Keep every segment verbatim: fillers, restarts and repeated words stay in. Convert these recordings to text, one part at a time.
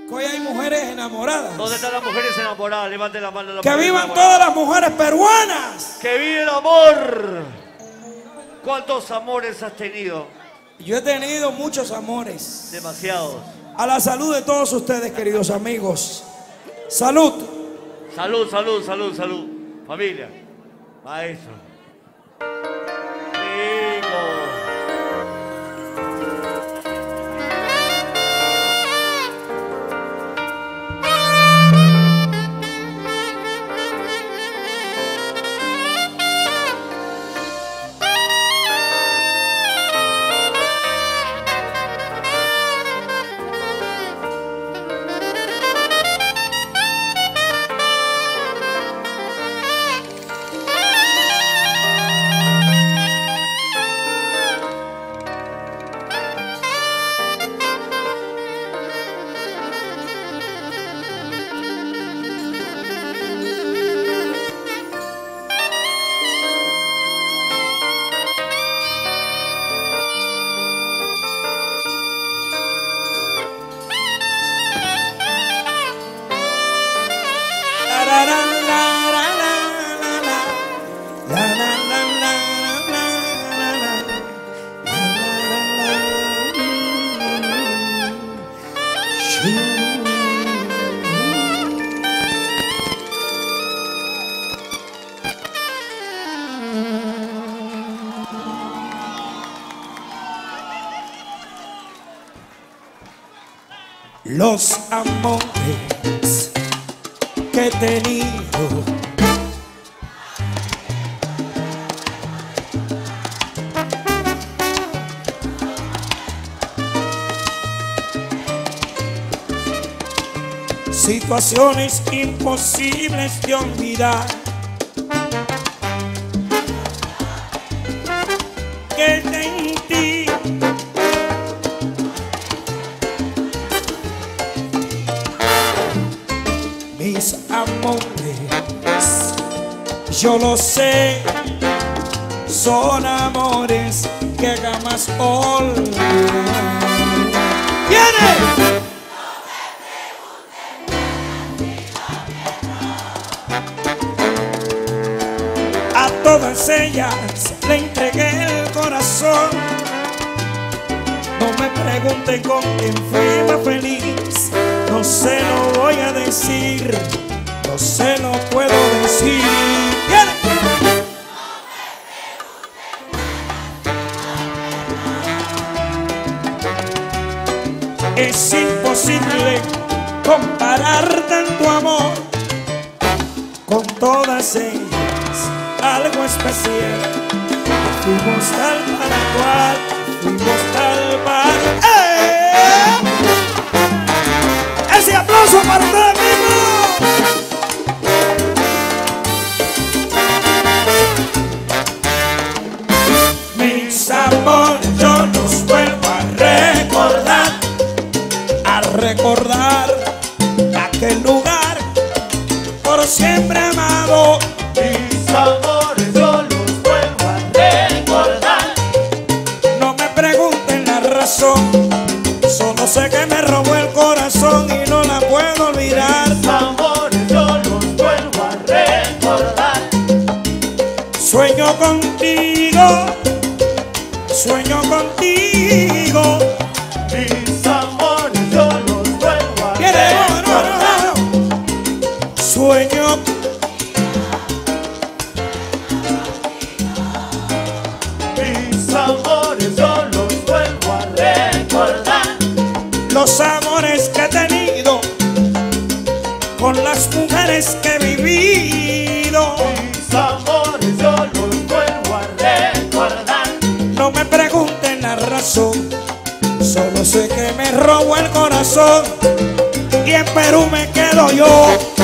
Hoy hay mujeres enamoradas. ¿Dónde están las mujeres enamoradas? Levanten la mano. Que vivan todas las mujeres peruanas. ¡Que vive el amor! ¿Cuántos amores has tenido? Yo he tenido muchos amores. Demasiados. A la salud de todos ustedes, queridos amigos. Salud. Salud, salud, salud, salud. Familia. Maestro. Amigo. Los amores que he tenido situaciones imposibles de olvidar que en ti mis amores, yo lo sé, son amores que jamás olvidaré. ¡Viene! A todas ellas le entregué el corazón. No me pregunten con quién fui más feliz. No se lo voy a decir, no se lo puedo decir. ¡Viene! Es imposible comparar tanto amor con todas ellas, algo especial. Fuimos tal para cual, fuimos tal para... ¡Eh! ¡Ese aplauso para ustedes mismos! Mis amores yo los vuelvo a recordar, a recordar aquel lugar por siempre amado. Mis amores yo los vuelvo a recordar. No me pregunten la razón, solo sé que me robó el corazón y no la puedo olvidar. Mis amores yo los vuelvo a recordar. Sueño contigo, sueño contigo. Mis amores yo los vuelvo a Quiere, recordar. no, no, no. Sueño. Mis amores yo los vuelvo a recordar. Los amores que he tenido con las mujeres que he vivido. Mis amores yo los vuelvo a recordar. No me pregunten la razón, solo sé que me robó el corazón y en Perú me quedo yo.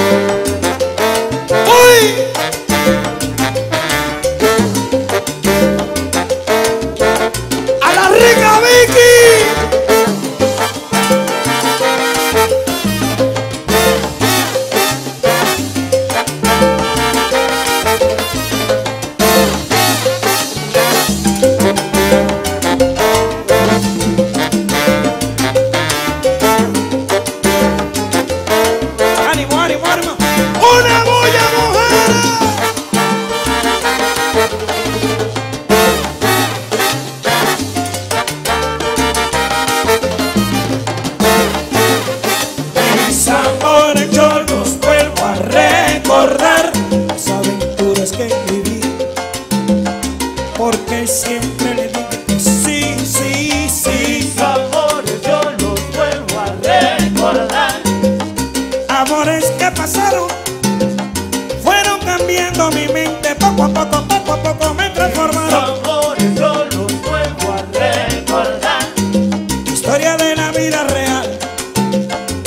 ¡Uy! ¡A la rica Vicky!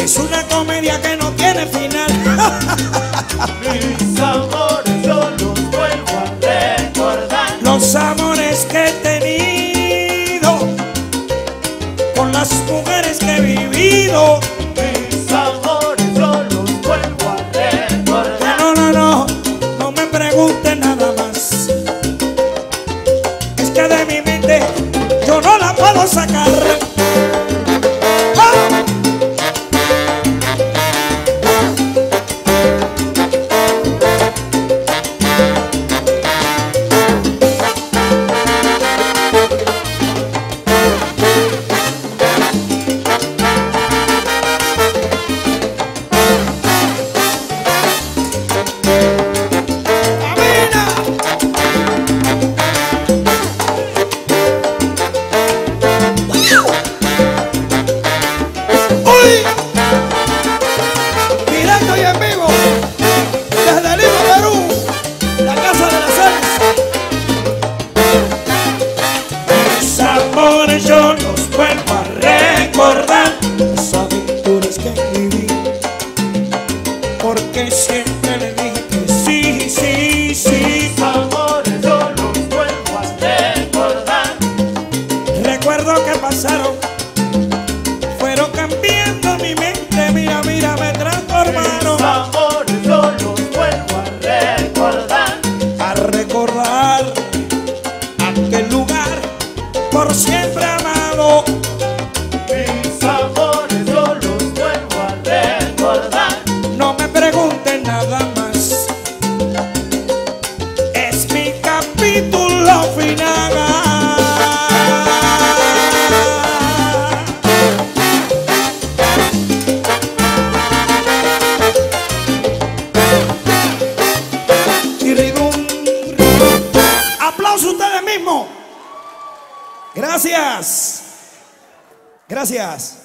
Es una comedia que no tiene final. Mis amores yo los vuelvo a recordar. Los amores que he tenido, con las mujeres que he vivido. Mis amores yo los vuelvo a recordar. No, no, no, no me pregunten nada más. Es que de mi mente yo no la puedo sacar. ¡Oh! Directo y en vivo desde Lima, Perú, la casa de las Ceres. Mis amores yo los vuelvo a recordar, las aventuras que viví, porque siempre le dije que sí, sí, sí. Mis amores yo los vuelvo a recordar. Recuerdo que pasaron, fueron cambiando mi mente, mira, mira, me transformaron. Mis amores yo los vuelvo a recordar. A recordar aquel lugar por siempre amado. Mis amores yo los vuelvo a recordar. No me pregunten nada más, es mi capítulo final. Aplausos ustedes mismos. Gracias. Gracias.